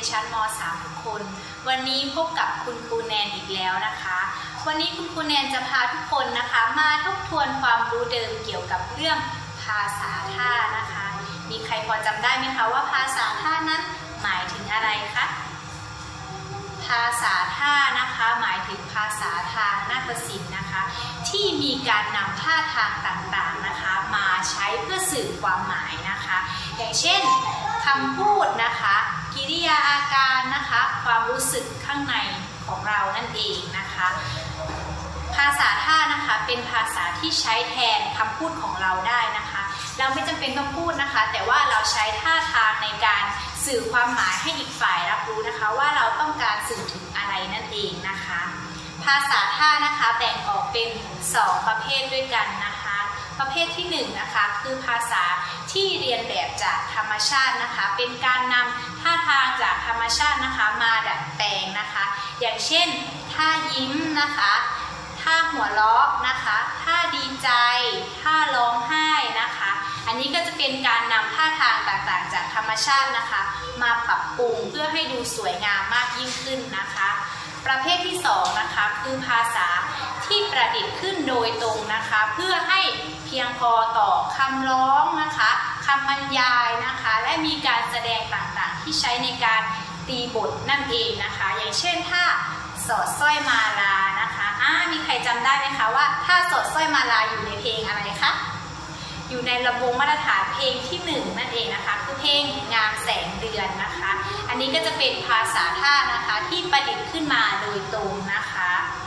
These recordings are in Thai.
ชั้นม.3 ทุกคนวันนี้พบกับคุณครูแนนอีกแล้วนะคะวันนี้คุณครูแนนจะพาทุกคนนะคะมาทบทวนความรู้เดิมเกี่ยวกับเรื่องภาษาท่านะคะมีใครพอจำได้ไหมคะว่าภาษาท่านั้นหมายถึงอะไรคะภาษาท่านะคะหมายถึงภาษาทางนาฏศิลป์นะคะที่มีการนำท่าทางต่างๆนะคะมาใช้เพื่อสื่อความหมายนะคะอย่างเช่นคำพูดนะคะกิริยาอาการนะคะความรู้สึกข้างในของเรานั่นเองนะคะภาษาท่านะคะเป็นภาษาที่ใช้แทนคำพูดของเราได้นะคะเราไม่จำเป็นต้องพูดนะคะแต่ว่าเราใช้ท่าทางในการสื่อความหมายให้อีกฝ่ายรับรู้นะคะว่าเราต้องการสื่อถึงอะไรนั่นเองนะคะภาษาท่านะคะแบ่งออกเป็น2ประเภทด้วยกันนะคะประเภทที่1นะคะคือภาษาที่เรียนแบบจากธรรมชาตินะคะเป็นการนำท่าทางจากธรรมชาตินะคะมาดัดแปลงนะคะอย่างเช่นท่ายิ้มนะคะท่าหัวเราะนะคะท่าดีใจท่าร้องไห้นะคะอันนี้ก็จะเป็นการนำท่าทางต่างๆจากธรรมชาตินะคะมาปรับปรุงเพื่อให้ดูสวยงามมากยิ่งขึ้นนะคะประเภทที่2นะคะคือภาษาที่ประดิษฐ์ขึ้นโดยตรงนะคะเพื่อให้เพียงพอต่อคำร้องนะคะคำบรรยายนะคะและมีการแสดงต่างๆที่ใช้ในการตีบทนั่นเองนะคะอย่างเช่นท่าสอดสร้อยมาลานะคะมีใครจำได้ไหมคะว่าท่าสอดสร้อยมาลาอยู่ในเพลงอะไรคะอยู่ในลำวงมาตรฐานเพลงที่1นั่นเองนะคะคือเพลงงามแสงเดือนนะคะอันนี้ก็จะเป็นภาษาท่านะคะที่ประดิษฐ์ขึ้นมาโดยตรงนะคะ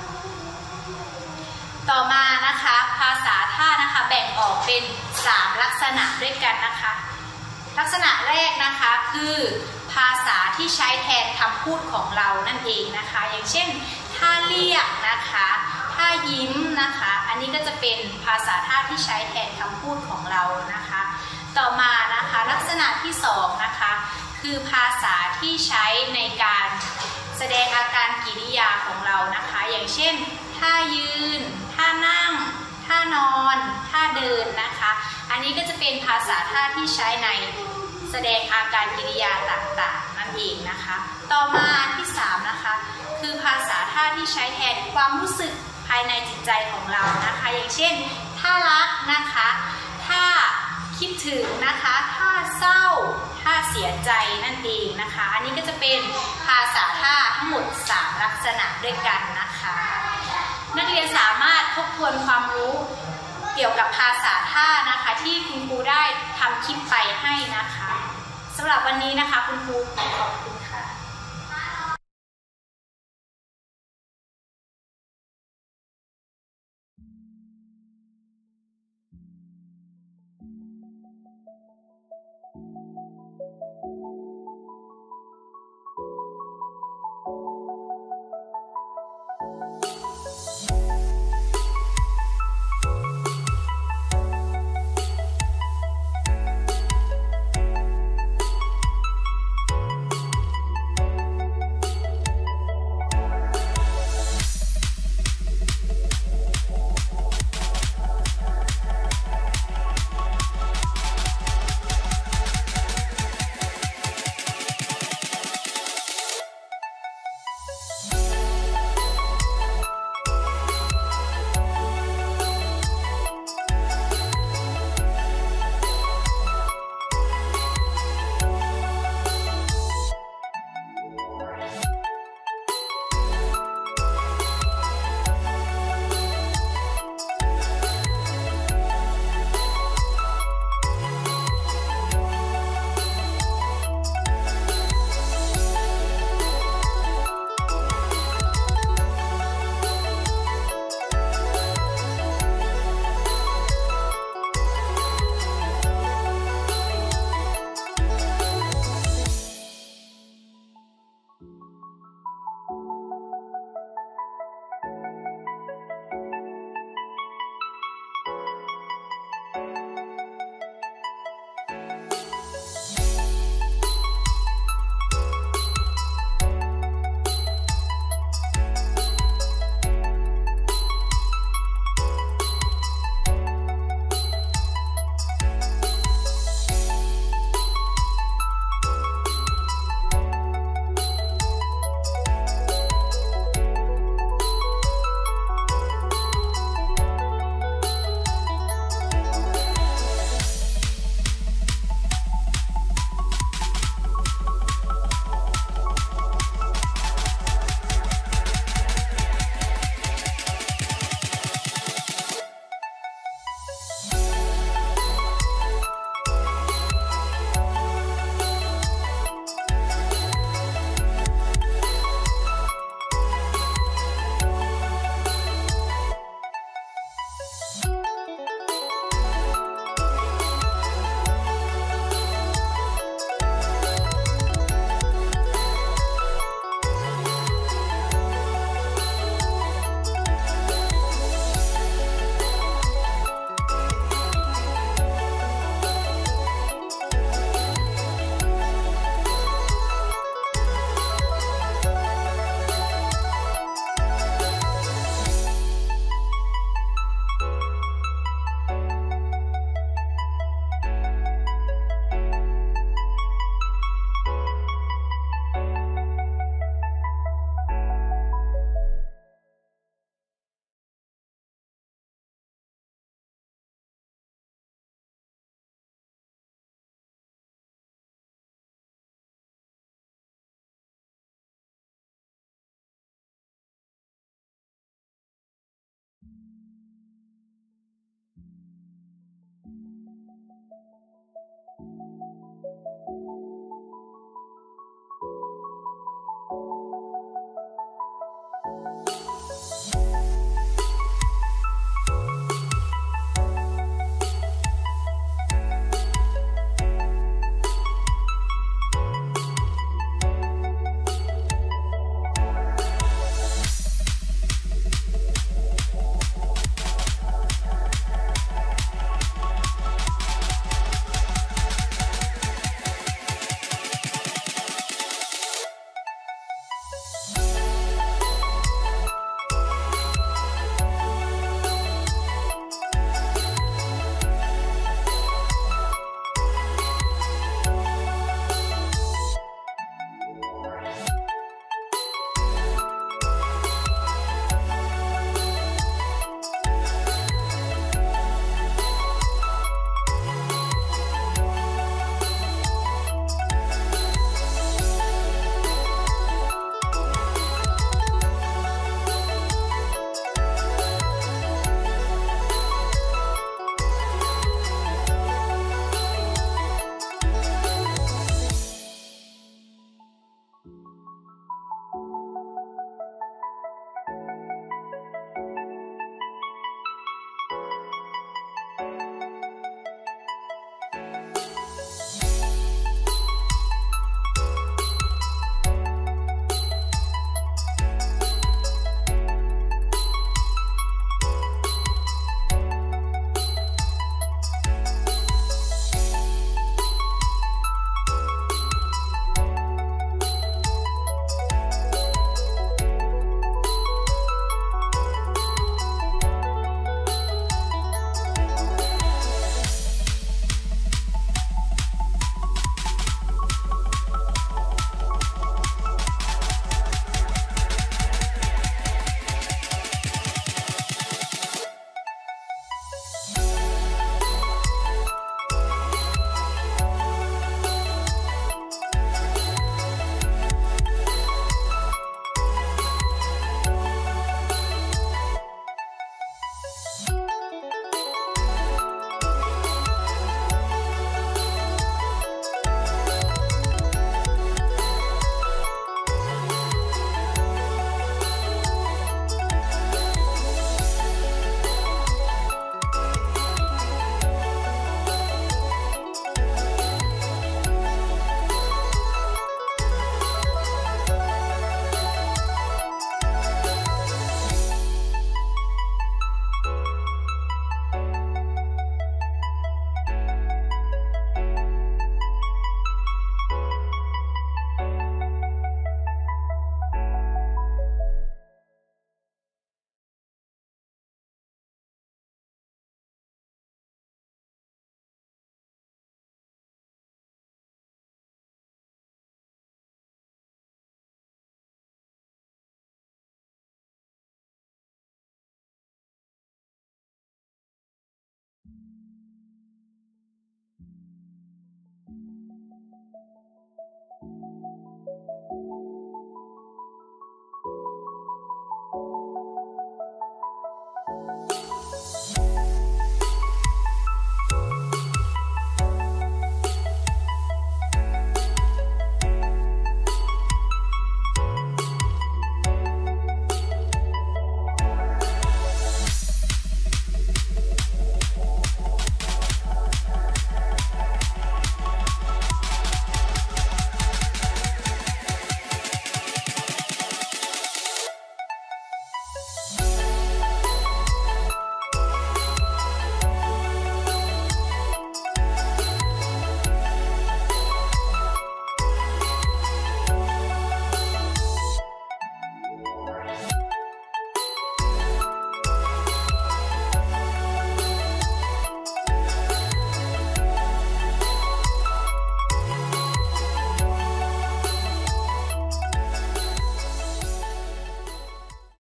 ต่อมานะคะภาษาท่านะคะแบ่งออกเป็น3ลักษณะด้วยกันนะคะลักษณะแรกนะคะคือภาษาที่ใช้แทนคำพูดของเรานั่นเองนะคะอย่างเช่นท่าเรียกนะคะท่ายิ้มนะคะอันนี้ก็จะเป็นภาษาท่าที่ใช้แทนคำพูดของเรานะคะต่อมานะคะลักษณะที่2นะคะคือภาษาที่ใช้ในการแสดงอาการกิริยาของเรานะคะอย่างเช่นท่ายืนท่านั่งท่านอนท่าเดินนะคะอันนี้ก็จะเป็นภาษาท่าที่ใช้ในแสดงอาการกิริยาต่างๆนั่นเองนะคะต่อมาที่3นะคะคือภาษาท่าที่ใช้แทนความรู้สึกภายในจิตใจของเรานะคะอย่างเช่นท่ารักนะคะท่าคิดถึงนะคะท่าเศร้าท่าเสียใจนั่นเองนะคะอันนี้ก็จะเป็นภาษาท่าทั้งหมด3ลักษณะด้วยกันนะคะนักเรียนสามารถทบทวนความรู้เกี่ยวกับภาษาท่านะคะที่คุณครูได้ทำคลิปไปให้นะคะสำหรับวันนี้นะคะคุณครูขอบคุณค่ะ